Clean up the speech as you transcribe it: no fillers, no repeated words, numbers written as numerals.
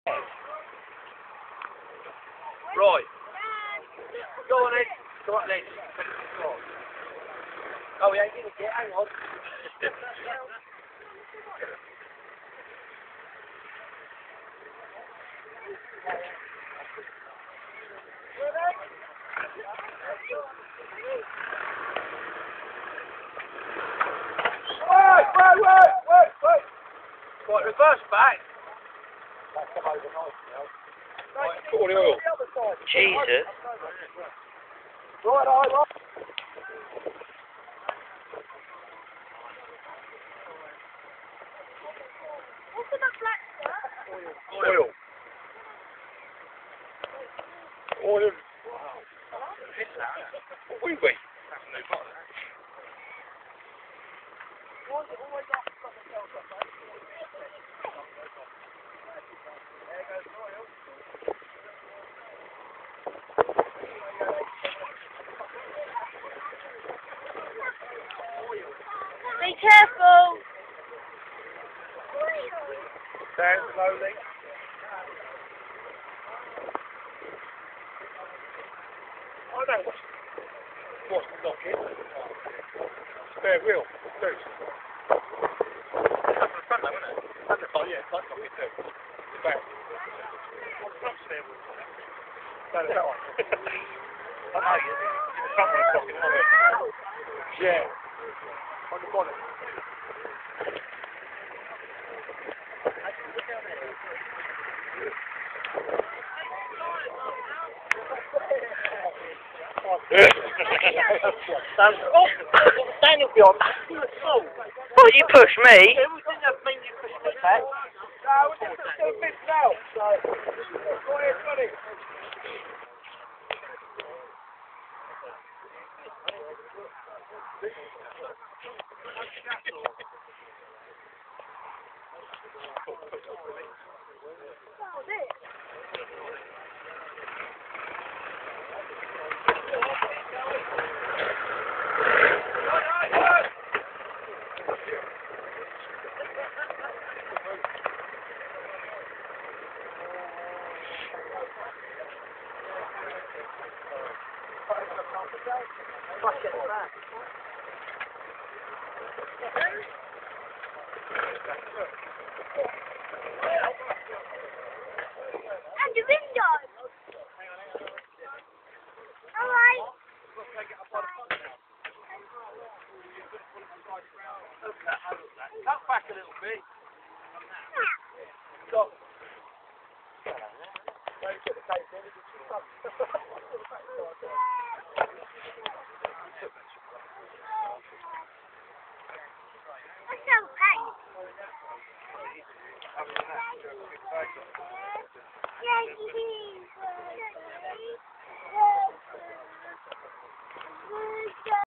Right. Go on, Ed. Go on, Ed. Oh, he ain't in it yet. Hang on. Wait. Right, reverse back. That's come over nice now. Right, put on the oil. Jesus. Right. What's in that black stuff? Oil. Wow. Wee wee. Why is it always up? Be careful! Down slowly. I know what's knocking. Spare wheel. Loose. That's the front though, isn't it? That's the front, yeah. Front knocking too. The back. Front spare wheel. No, that one. I know you. The front one's knocking it on. Yeah. On the bonnet. Stand up, John. Well, you push me. Everything that means you push me back. No, we're just still missed out. So, go ahead, buddy. And the window! Alright. Cut back a little bit. Stop. That's so pain. Yeah,